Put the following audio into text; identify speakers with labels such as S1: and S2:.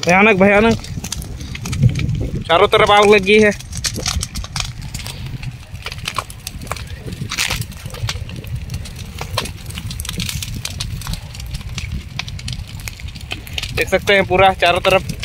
S1: भयानक भयानक चारों तरफ आग लगी है। देख सकते हैं पूरा चारों तरफ